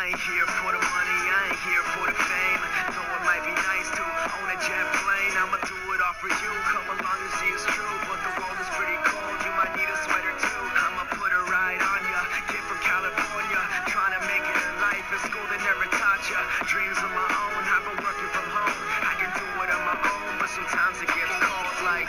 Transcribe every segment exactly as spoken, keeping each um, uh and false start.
I ain't here for the money, I ain't here for the fame. Though it might be nice to own a jet plane, I'ma do it all for you. Come along and see it's true, but the world is pretty cold. You might need a sweater too. I'ma put a ride on ya. Kid from California, trying to make it in life. In school they never taught ya. Dreams of my own, I've been working from home. I can do it on my own, but sometimes it gets cold like.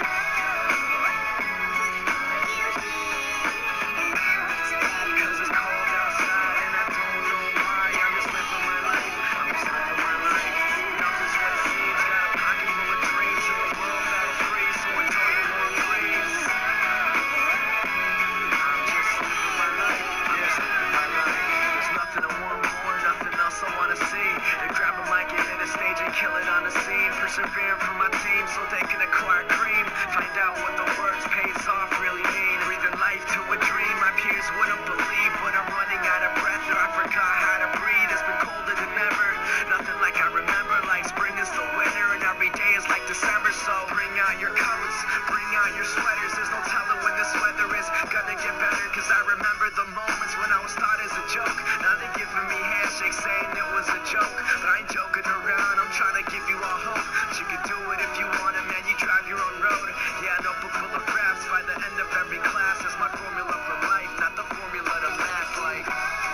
Kill it on the scene, persevering for my team so they can acquire cream. Find out what the words pays off really mean. Breathing life to a dream my peers wouldn't believe, but I'm running out of breath or I forgot how to breathe. It's been colder than ever, nothing like I remember. Like spring is the winter and every day is like December. So bring out your coats, bring out your sweaters. There's no telling when this weather is gonna get better. Cause I remember the moments when I was thought as a joke. Now they giving me handshakes saying it was a joke, but I ain't joking around. I'm trying to give you all hope that you can do it if you want it, man. You drive your own road. Yeah, notebook full of raps by the end of every class. That's my formula for life, not the formula to math. Like,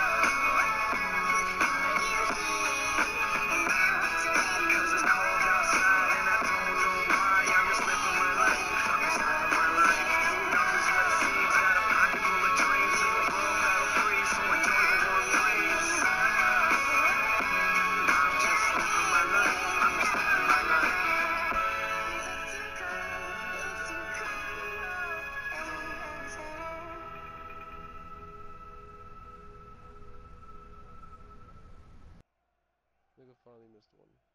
cause it's cold outside and I don't know why. I'm just living my life, I'm just living my life. Nothing's what it seems, got a pocket full of dreams in the world that'll freeze, so enjoy the warm breeze. I'm just living my life, I'm just living my life. Nigga finally missed one.